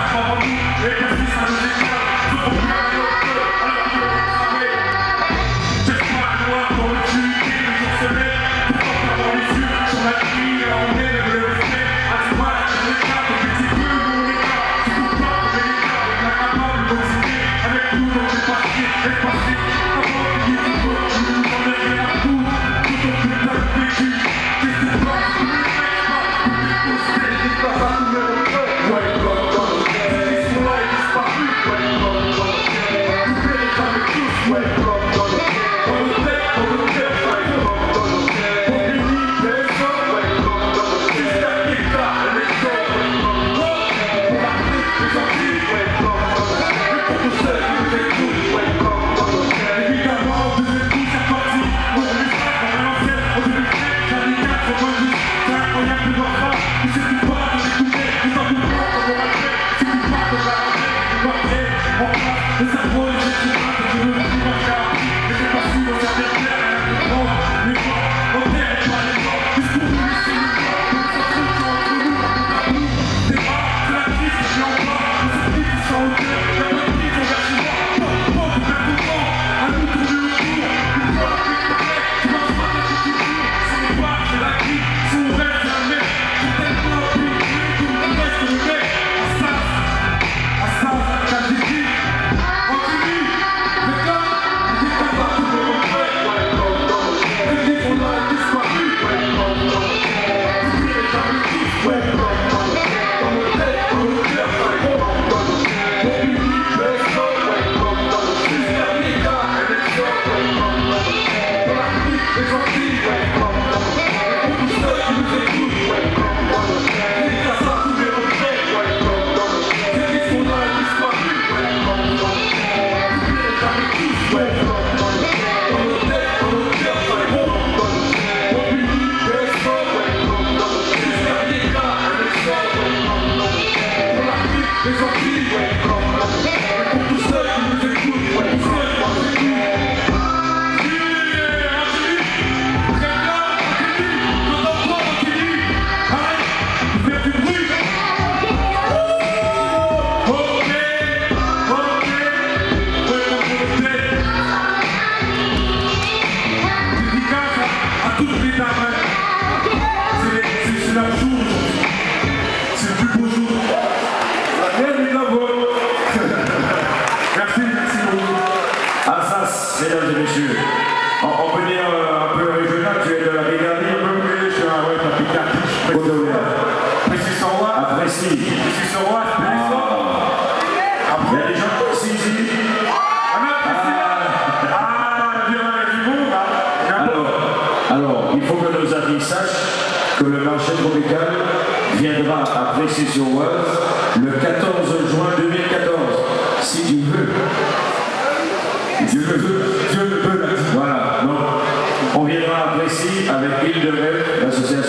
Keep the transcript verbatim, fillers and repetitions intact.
Mesdames et messieurs, on, on peut dire euh, un peu régional, tu es de la Régardie, un peu plus, je suis un ouais, t'as piqué un touche. Précis-sur-Roi. À Précis. Précis-sur-Roi, c'est il y a des gens de Précis ici. Ah non, Précis là. Ah, il y a du monde là. Alors, alors, il faut que nos amis sachent que le marché tropical viendra à Précis-sur-Oise le quatorze juin deux mille quatorze, si tu veux. Dieu le veut, Dieu le veut. Voilà, donc on viendra à Précis avec Île de Rêve, l'association.